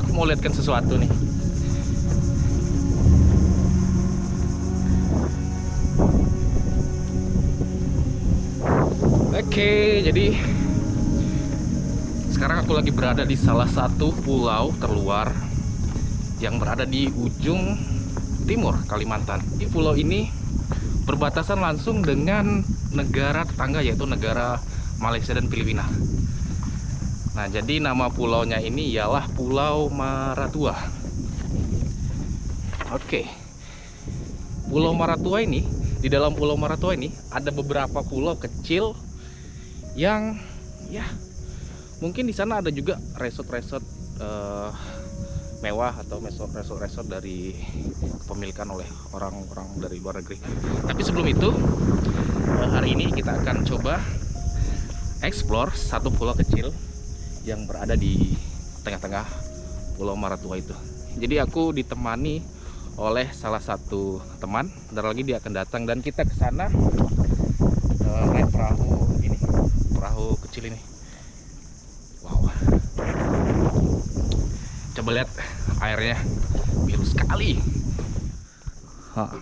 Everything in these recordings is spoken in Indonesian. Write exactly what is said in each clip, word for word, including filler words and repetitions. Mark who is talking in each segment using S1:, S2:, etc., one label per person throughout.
S1: mau lihatkan sesuatu nih. Oke, jadi sekarang aku lagi berada di salah satu pulau terluar yang berada di ujung timur Kalimantan. Di pulau ini berbatasan langsung dengan negara tetangga, yaitu negara Malaysia dan Filipina. Nah, jadi nama pulaunya ini ialah Pulau Maratua. Oke, Pulau Maratua ini, di dalam Pulau Maratua ini ada beberapa pulau kecil yang ya mungkin di sana ada juga resort-resort uh, mewah atau resort-resort dari kepemilikan oleh orang-orang dari luar negeri. Tapi sebelum itu, uh, hari ini kita akan coba explore satu pulau kecil yang berada di tengah-tengah Pulau Maratua itu. Jadi aku ditemani oleh salah satu teman, bentar lagi dia akan datang dan kita ke sana uh, naik perahu ini, perahu kecil ini. Wow, coba lihat airnya biru sekali. Hah.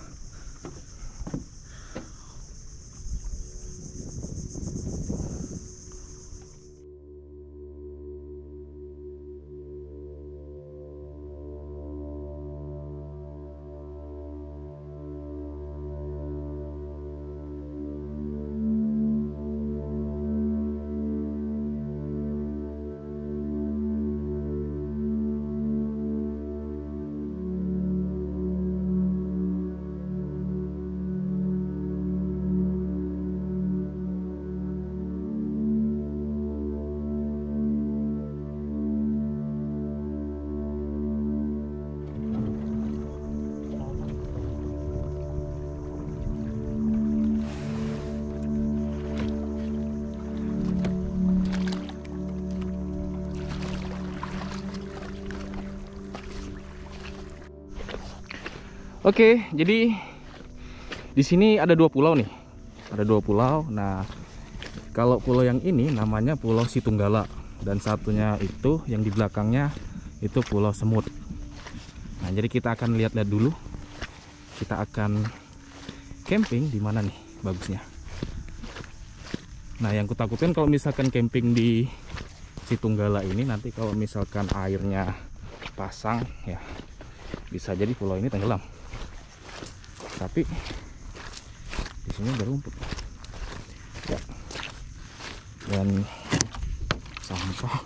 S1: Oke, jadi di sini ada dua pulau nih, ada dua pulau. Nah, kalau pulau yang ini namanya Pulau Situnggala dan satunya itu yang di belakangnya itu Pulau Semut. Nah, jadi kita akan lihat-lihat dulu. Kita akan camping di mana nih bagusnya. Nah, yang kutakutkan kalau misalkan camping di Situnggala ini nanti kalau misalkan airnya pasang ya bisa jadi pulau ini tenggelam. Tapi di sini ada rumput ya, dan sampah.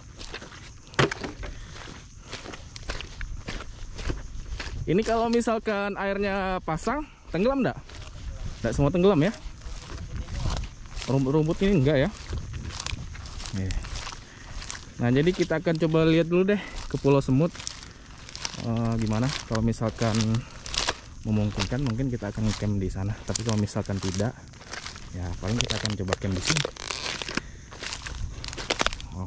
S1: Ini kalau misalkan airnya pasang tenggelam enggak? Enggak semua tenggelam ya. Rumput-rumput ini enggak ya. Nah, jadi kita akan coba lihat dulu deh ke Pulau Semut. Uh, gimana kalau misalkan memungkinkan, mungkin kita akan camp di sana. Tapi kalau misalkan tidak, ya paling kita akan coba camp di sini. Oh.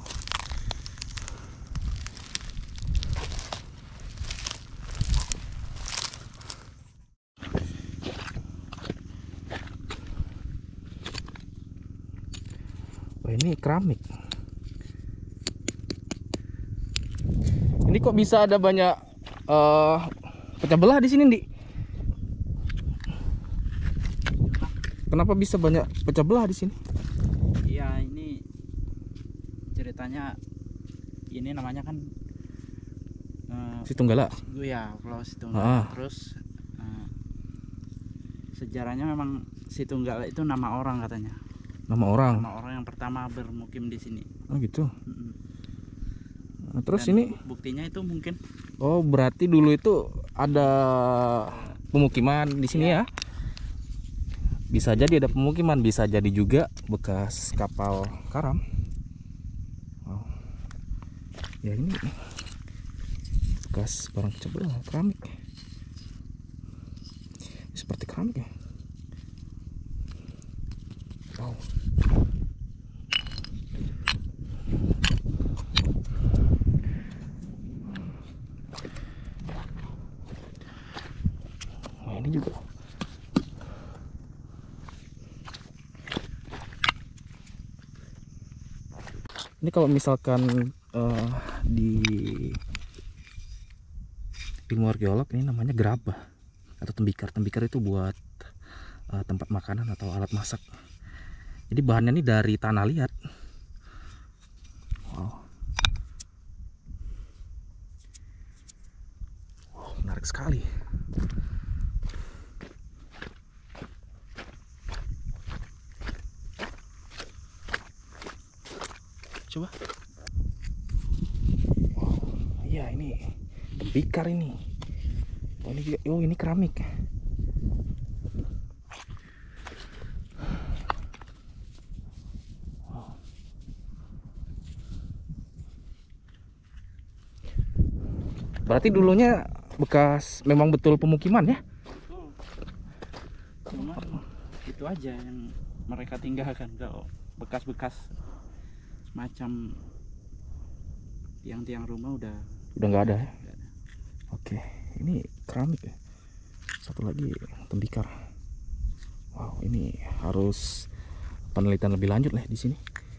S1: Oh, ini keramik. Ini kok bisa ada banyak uh, pecah belah di sini, Di? Kenapa bisa banyak pecah belah di sini?
S2: Iya, ini ceritanya, ini namanya kan uh,
S1: Situnggala.
S2: Ya, Pulau Situnggala.
S1: Ah.
S2: Terus uh, sejarahnya memang Situnggala itu nama orang katanya.
S1: Nama orang.
S2: Nama orang yang pertama bermukim di sini.
S1: Oh gitu.
S2: Mm-mm.
S1: Nah, terus
S2: Dan
S1: ini?
S2: Buktinya itu mungkin.
S1: Oh, berarti dulu itu ada pemukiman di sini ya? Bisa jadi ada pemukiman, bisa jadi juga bekas kapal karam. Wow. Ya ini bekas barang pecah belah, keramik. Seperti keramik ya. Wow. Nah, ini juga. Ini kalau misalkan uh, di ilmu arkeolog ini namanya gerabah atau tembikar. Tembikar itu buat uh, tempat makanan atau alat masak. Jadi bahannya ini dari tanah liat. Wow. Wow, menarik sekali. Coba. Wow, iya ini tembikar ini. Oh ini juga, oh ini keramik. Wow. Berarti dulunya bekas memang betul pemukiman ya?
S2: Cuma itu aja yang mereka tinggalkan. Kalau bekas-bekas macam tiang-tiang rumah udah
S1: Udah nggak ada ya?
S2: nggak ada.
S1: Oke, ini keramik ya. Satu lagi tembikar. Wow, ini harus penelitian lebih lanjut lah di sini.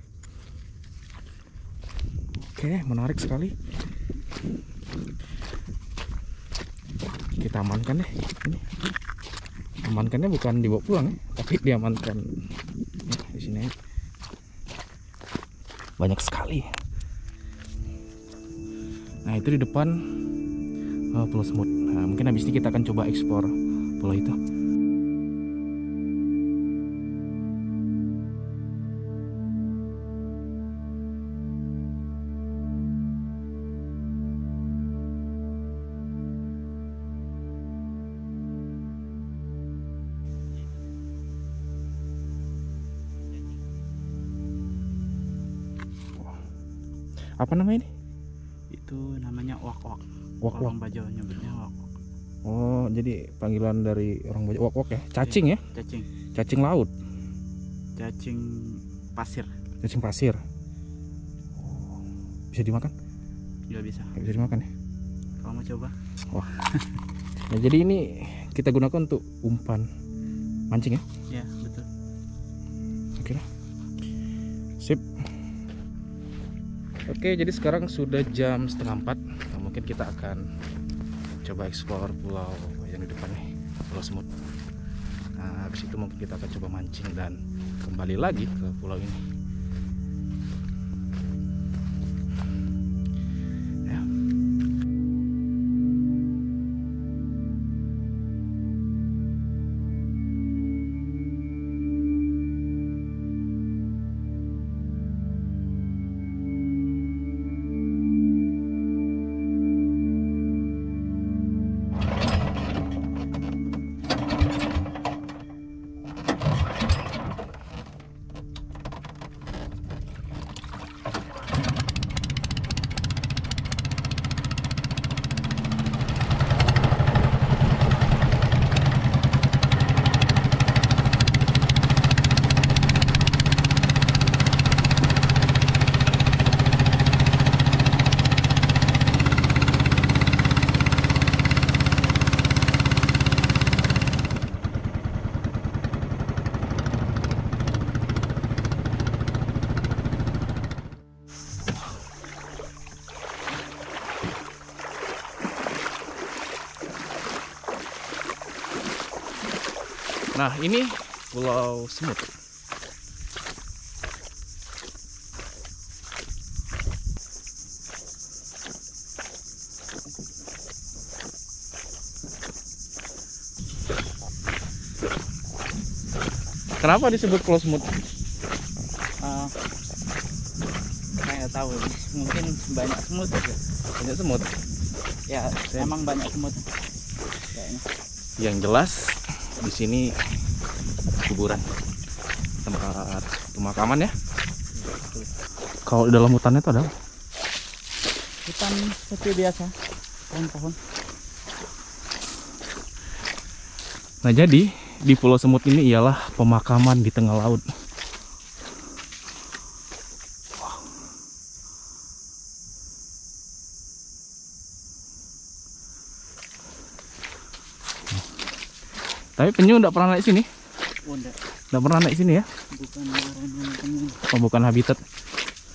S1: Oke, menarik sekali. Kita amankan deh ini. Amankannya bukan dibawa pulang ya, tapi diamankan ya, di sini. Banyak sekali. Nah itu di depan uh, Pulau Semut. Nah, mungkin habis ini kita akan coba eksplor pulau itu. Apa namanya ini?
S2: Itu namanya wak-wak.
S1: Wak-wak.
S2: Orang Bajo nyebutnya wak-wak.
S1: Oh, jadi panggilan dari orang Bajo wak-wak ya. Cacing ya?
S2: Cacing.
S1: Cacing laut.
S2: Cacing pasir.
S1: Cacing pasir. Oh, bisa dimakan?
S2: Nggak bisa.
S1: Nggak bisa dimakan ya?
S2: Kalau mau coba?
S1: Wah. Nah, jadi ini kita gunakan untuk umpan mancing ya?
S2: Ya betul.
S1: Oke lah. Sip. Oke, jadi sekarang sudah jam setengah empat. Nah, mungkin kita akan coba eksplor pulau yang di depan nih, Pulau Semut. Nah, habis itu mungkin kita akan coba mancing dan kembali lagi ke pulau ini. Ya. Nah, ini Pulau Semut. Kenapa disebut Pulau Semut?
S2: Uh, saya nggak tahu. Mungkin banyak semut aja.
S1: Banyak semut.
S2: Ya, emang banyak semut. Kayaknya.
S1: Yang jelas di sini kuburan, tempat pemakaman ya. Kalau di dalam hutannya itu ada apa?
S2: Hutan seperti biasa, pohon-pohon.
S1: Nah, jadi di Pulau Semut ini ialah pemakaman di tengah laut. Wow. Tapi penyu enggak pernah naik sini?
S2: Oh, enggak.
S1: Enggak pernah naik sini ya?
S2: Bukan orang penyu.
S1: Oh, bukan habitat.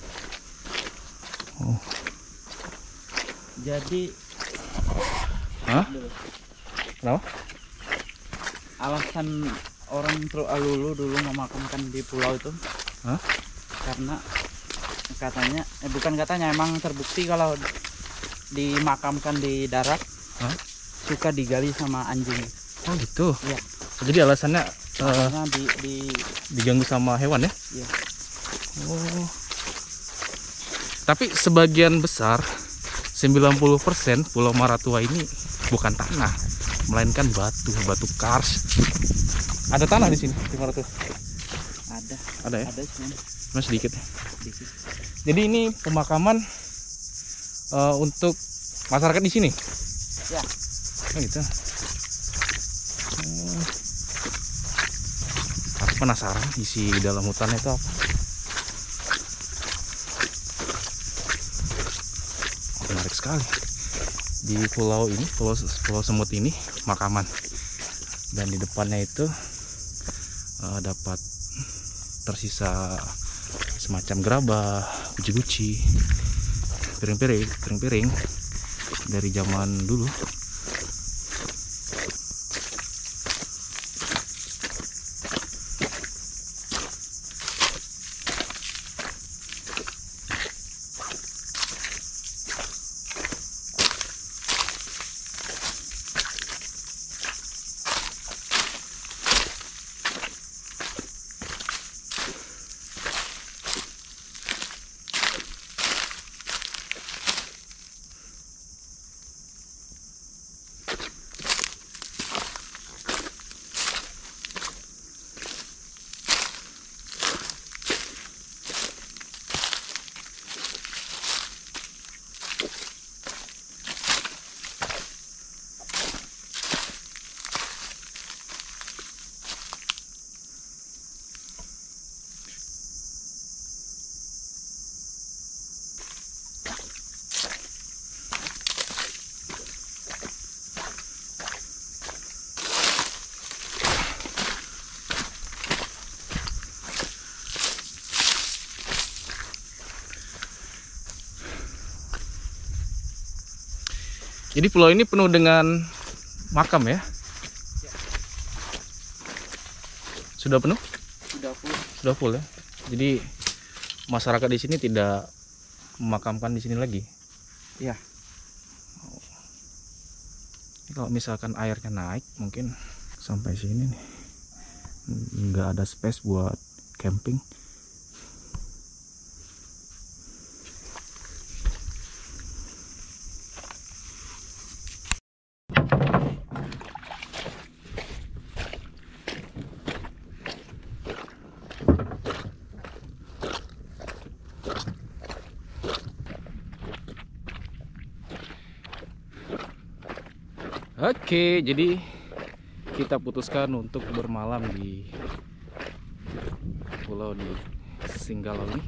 S1: Oh.
S2: Jadi
S1: Hah?
S2: Dulu.
S1: Kenapa?
S2: Alasan orang Truk Alulu dulu memakamkan di pulau itu,
S1: Hah?
S2: karena katanya, eh bukan katanya, emang terbukti kalau dimakamkan di darat,
S1: Hah?
S2: suka digali sama anjing.
S1: Oh gitu.
S2: Iya.
S1: Jadi alasannya uh,
S2: Makanya di, di
S1: diganggu sama hewan ya?
S2: Iya.
S1: Oh. Tapi sebagian besar sembilan puluh persen Pulau Maratua ini bukan tanah, melainkan batu, batu kars. Ada tanah di sini di Maratua?
S2: Ada.
S1: Ada ya?
S2: Ada sih.
S1: Mas sedikit.
S2: Sedikit.
S1: Jadi ini pemakaman uh, untuk masyarakat di sini.
S2: Ya.
S1: Oh gitu. Hmm. Aku penasaran isi dalam hutan itu apa. Menarik sekali. Di pulau ini, pulau Pulau Semut ini makaman. Dan di depannya itu uh, dapat tersisa semacam gerabah, guci-guci, piring-piring, piring-piring dari zaman dulu. Jadi pulau ini penuh dengan makam ya? Sudah penuh?
S2: Sudah full.
S1: Sudah full ya. Jadi masyarakat di sini tidak memakamkan di sini lagi.
S2: Iya.
S1: Ini kalau misalkan airnya naik mungkin sampai sini nih. Nggak ada space buat camping. Oke, jadi kita putuskan untuk bermalam di pulau di Singgalau ini.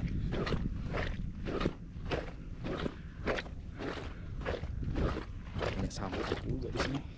S1: Banyak sampah juga di sini.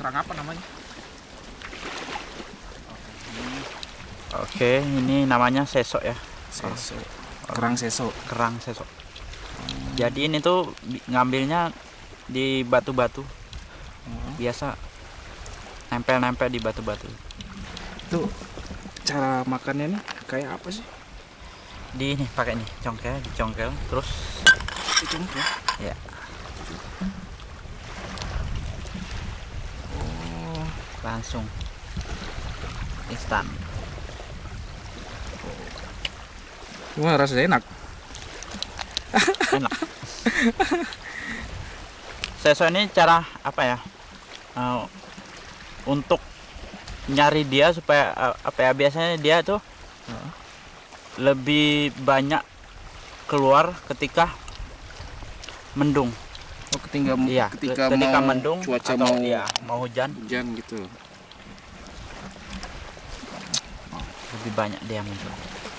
S1: kerang apa namanya?
S2: Oke, ini namanya sesok ya.
S1: Seso. Kerang seso.
S2: Kerang sesok. Jadi ini tuh bi- ngambilnya di batu-batu. Biasa nempel-nempel di batu-batu.
S1: Itu cara makannya nih kayak apa sih?
S2: Di ini pakai nih congkel, dicongkel terus
S1: Dicongkel.
S2: ya.
S1: Oh,
S2: Langsung instan.
S1: wah rasanya enak.
S2: Enak. Sesok ini cara apa ya? Uh, untuk nyari dia supaya uh, apa ya, biasanya dia tuh
S1: Heeh.
S2: lebih banyak keluar ketika mendung.
S1: Oh, ketika
S2: Iya,
S1: ketika,
S2: ketika
S1: mau
S2: mendung
S1: cuaca
S2: atau
S1: mau
S2: iya, mau hujan
S1: hujan gitu.
S2: lebih banyak dia muncul.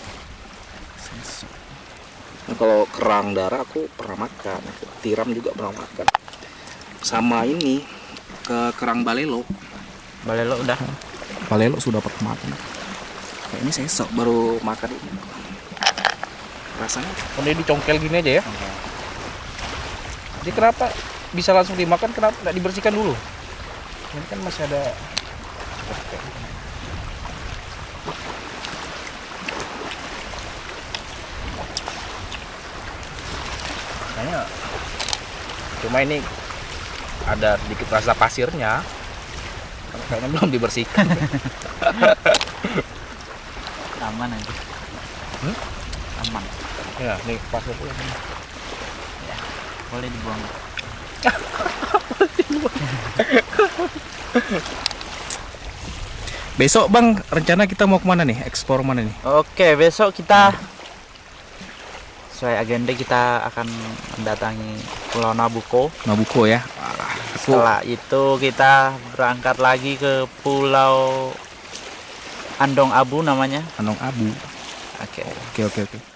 S1: Nah, kalau kerang darah aku pernah makan, tiram juga pernah makan. Sama ini ke kerang balelo.
S2: Balelo udah.
S1: Balelo sudah pernah makan. Kayak ini sesok baru makan ini. Rasanya ini dicongkel gini aja ya.
S2: Oke.
S1: Jadi kenapa bisa langsung dimakan? Kenapa nggak dibersihkan dulu? Ini kan masih ada. Kayaknya cuma ini ada sedikit rasa pasirnya. Kayaknya belum dibersihkan.
S2: Aman aja.
S1: Hmm?
S2: Aman.
S1: Ya, nih pasir pula.
S2: Ya, boleh dibuang.
S1: Besok Bang, rencana kita mau kemana nih? Ekspor mana nih?
S2: Oke, besok kita sesuai agenda kita akan mendatangi Pulau Nabucco.
S1: Nabucco ya.
S2: Setelah itu kita berangkat lagi ke Pulau Andong Abu namanya.
S1: Andong Abu.
S2: Oke.
S1: Oke oke oke.